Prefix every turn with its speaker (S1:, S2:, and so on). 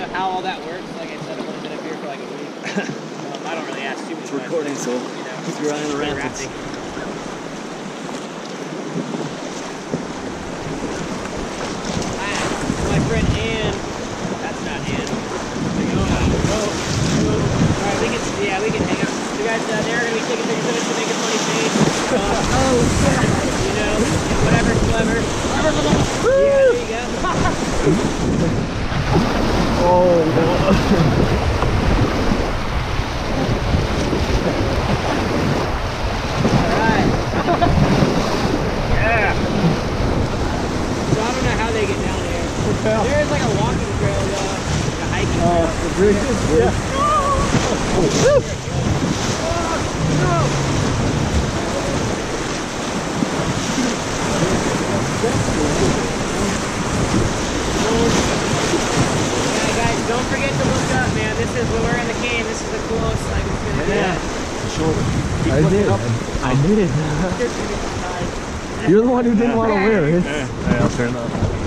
S1: how all that works. Like I said, I've only been up here for like a week. I don't really ask too much.
S2: It's recording, so keep your eye on the rapids.
S1: My friend Ann. That's not Ann. Alright, we can hang out. You guys, they're going to be taking pictures of us to make a funny face. You know, whatever's clever. Yeah, there you go.
S2: Oh, no.
S1: Alright. Yeah. So I don't know how they get down here. There's like a walking trail though. Like a hiking trail.
S2: The bridge is good. Yeah.
S1: Yeah, guys, don't forget to look up, man. This is when we're in the cave. This is the coolest like it's gonna be.
S2: Yeah, for sure. I did it. You're the one who didn't want to wear it.
S3: Yeah, I'll turn it off.